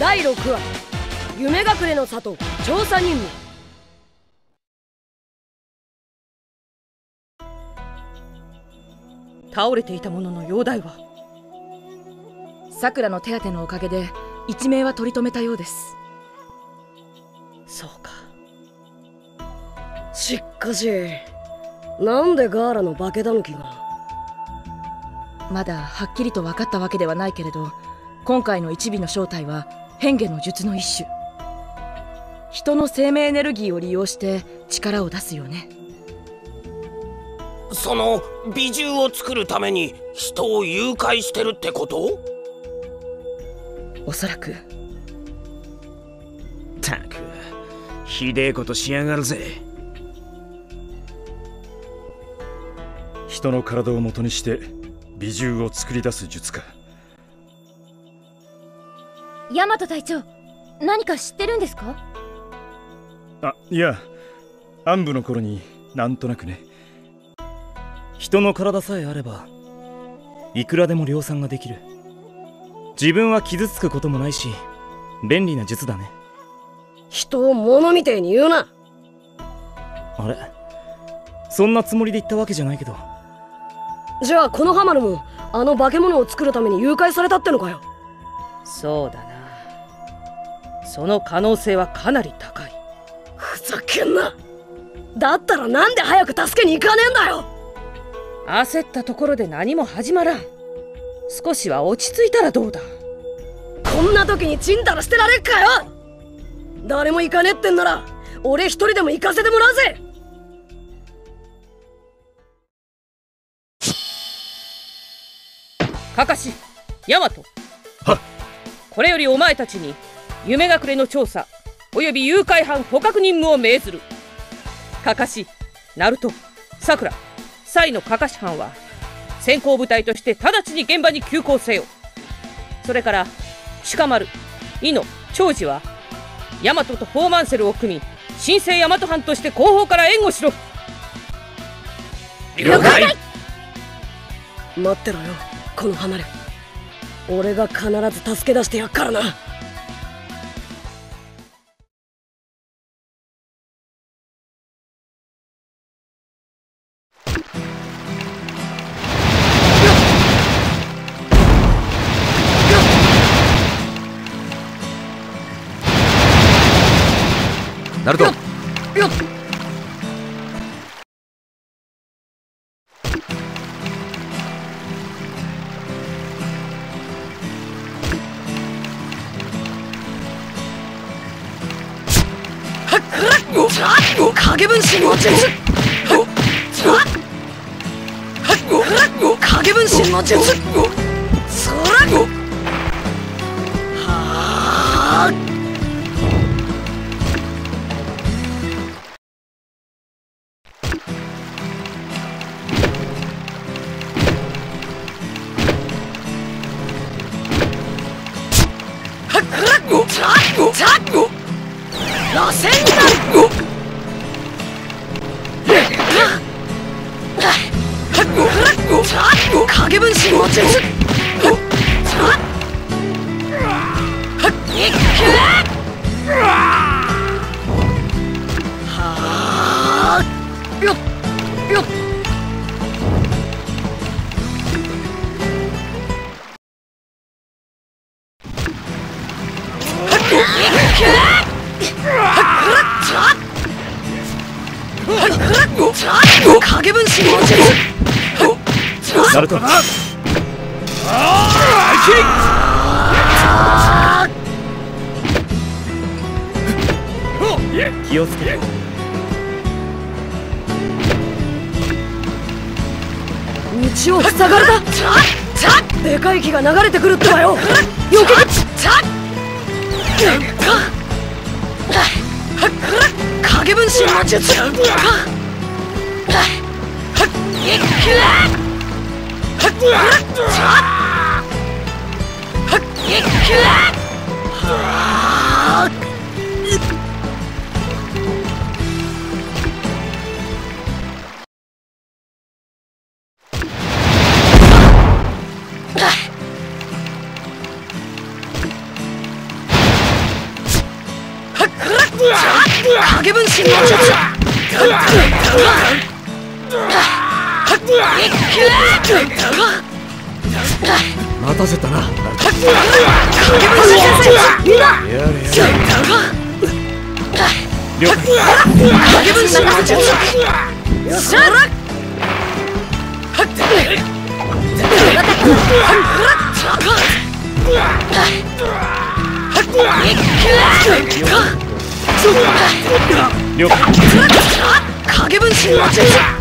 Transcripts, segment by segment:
第6話夢隠れの里調査任務。 倒れていたものの容体は？ さくらの手当てのおかげで一命は取り留めたようです。 そうか。 しかしなんでガーラの化け狸が。 まだはっきりと分かったわけではないけれど、今回の一尾の正体は変化の術の一種。人の生命エネルギーを利用して力を出すよね。 その美獣を作るために人を誘拐してるってこと？ おそらく。 たくひでえことしやがるぜ。 人の体を元にして美獣を作り出す術か。 ヤマト隊長、何か知ってるんですか？ いや、暗部の頃になんとなくね。 人の体さえあればいくらでも量産ができる。自分は傷つくこともないし便利な術だね。 人を物みてえに言うな。 あれ、そんなつもりで言ったわけじゃないけど。 じゃあこのハマルもあの化け物を作るために誘拐されたってのかよ。 そうだな。その可能性はかなり高い。 ふざけんな。だったらなんで早く助けに行かねえんだよ。 焦ったところで何も始まらん。少しは落ち着いたらどうだ。 こんな時にチンタラしてられっかよ。誰も行かねえってんなら俺一人でも行かせてもらうぜ。 カカシ、ヤマト。 はっ。 これよりお前たちに夢隠れの調査および誘拐犯捕獲任務を命ずる。カカシ、ナルト、サクラ、サイのカカシ班は先行部隊として直ちに現場に急行せよ。それから鹿丸、イノ、長次はヤマトとフォーマンセルを組み新生ヤマト班として後方から援護しろ。 了解。 待ってろよこの離れ。俺が必ず助け出してやっからな。 ナルト。 よっ。影分身の術。影分身の術。そら。はあ。螺旋になる。影分身の術。はあ。よっよっ。影分身の術。 ナルト。気をつけて。 道を塞がれた。でかい木が流れてくるってばよ。よけ。影分身の術。 影分身の術。 待たせたな。 影分身先生、みんな。 了解。 影分身の術。よっしゃ。 了解。 影分身の術。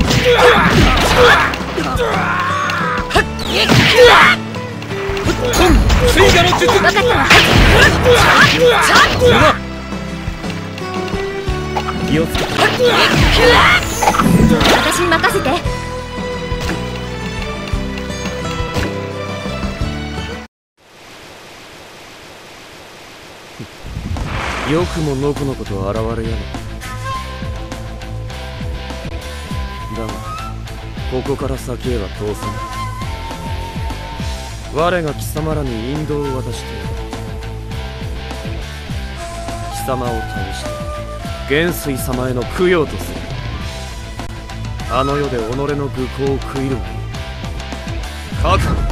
追加の術。 分かったわ。 気をつけて。 私に任せて。 よくものこのこと現れやがった。だがここから先へは通さない。我が貴様らに引導を渡してやる。貴様を倒して元帥様への供養とする。あの世で己の愚行を悔いるがいい。覚悟。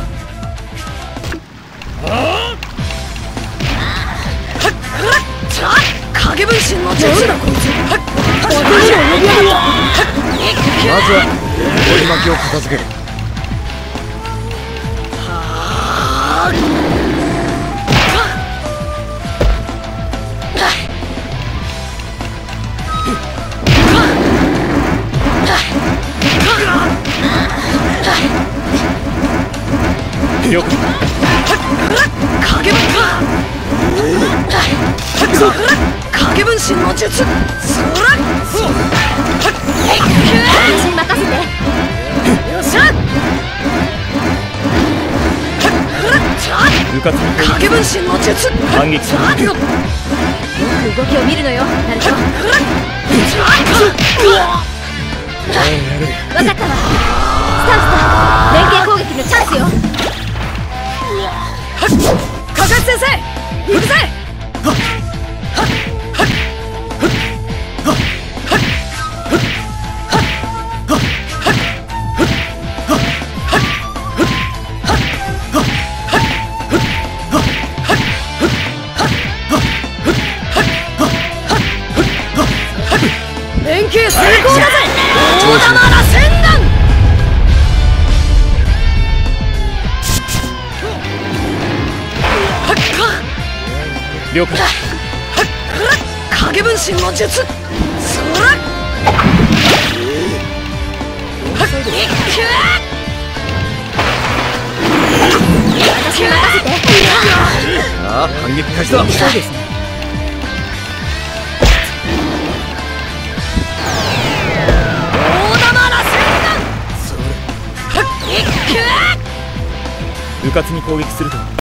影分身の術。 まずは追い巻きを片付ける。 了解。 影分身の術。そら。 私に任せて。 よっしゃ。 部活に影分身の術。 反撃する。 よく動きを見るのよ、ナルト。分かったわ。スタンス連携攻撃のチャンスよ。 カカシ先生、行くぜ。連携成功だぜ。大玉螺旋弾。 了解。 影分身の術。そら。 私に任せて。 さあ反撃開始だ。 そうですね。 大玉螺旋弾。 部活に攻撃すると